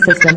System 1.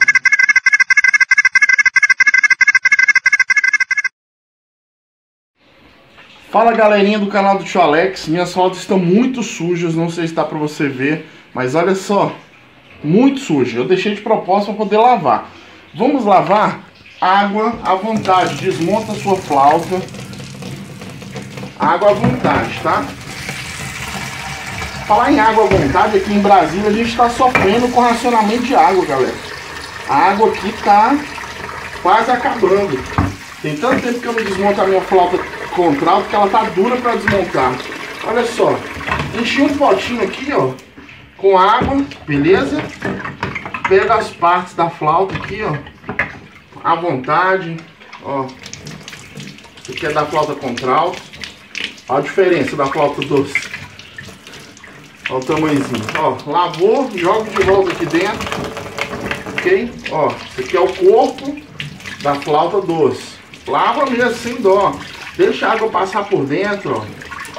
Fala galerinha do canal do Tio Alex, minhas flautas estão muito sujas, não sei se dá pra você ver, mas olha só, muito suja. Eu deixei de propósito para poder lavar. Vamos lavar? Água à vontade, desmonta a sua flauta. Água à vontade, tá? Falar em água à vontade, aqui em Brasília a gente está sofrendo com racionamento de água, galera. A água aqui tá quase acabando. Tem tanto tempo que eu não desmonto a minha flauta contralto que ela tá dura para desmontar. Olha só, enchi um potinho aqui, ó, com água, beleza? Pega as partes da flauta aqui, ó, à vontade, ó. Isso aqui é da flauta contralto. Olha a diferença da flauta doce. Olha o tamanhozinho, ó, lavou, joga de volta aqui dentro, ok? Ó, isso aqui é o corpo da flauta doce. Lava mesmo, sem dó. Deixa a água passar por dentro, ó.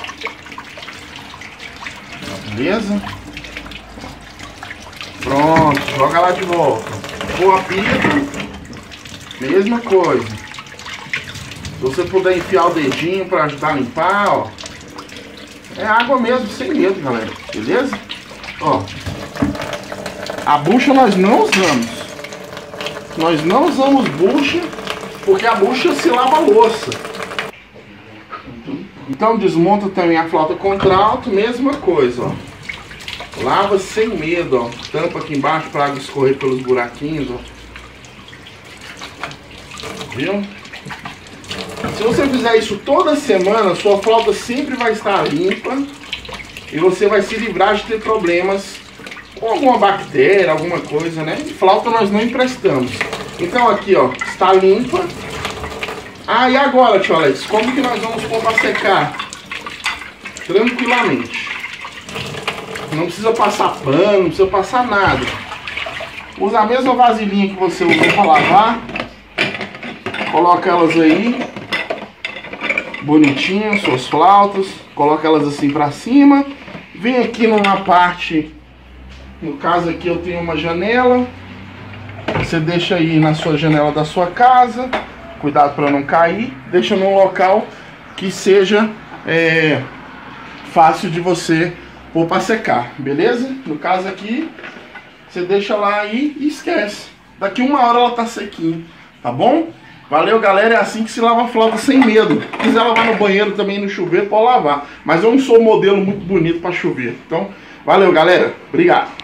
Beleza? Pronto, joga lá de volta. For apito, mesma coisa. Se você puder enfiar o dedinho para ajudar a limpar, ó. É água mesmo, sem medo, galera. Beleza? Ó. A bucha nós não usamos. Nós não usamos bucha, porque a bucha se lava a louça. Então desmonta também a flauta contralto, mesma coisa, ó. Lava sem medo, ó. Tampa aqui embaixo para a água escorrer pelos buraquinhos, ó. Viu? Se você fizer isso toda semana, sua flauta sempre vai estar limpa e você vai se livrar de ter problemas com alguma bactéria, alguma coisa, né? E flauta nós não emprestamos. Então aqui, ó, está limpa. Ah, e agora, tio Alex, como que nós vamos pôr para secar? Tranquilamente. Não precisa passar pano, não precisa passar nada. Usa a mesma vasilhinha que você usou para lavar. Coloca elas aí, bonitinhas, suas flautas. Coloca elas assim para cima. Vem aqui numa parte, no caso aqui eu tenho uma janela. Você deixa aí na sua janela da sua casa. Cuidado para não cair. Deixa num local que seja fácil de você pôr para secar, beleza? No caso aqui, você deixa lá aí e esquece. Daqui uma hora ela tá sequinha, tá bom? Valeu, galera. É assim que se lava a flauta sem medo. Se quiser lavar no banheiro também, no chuveiro, pode lavar. Mas eu não sou um modelo muito bonito para chover. Então, valeu, galera. Obrigado.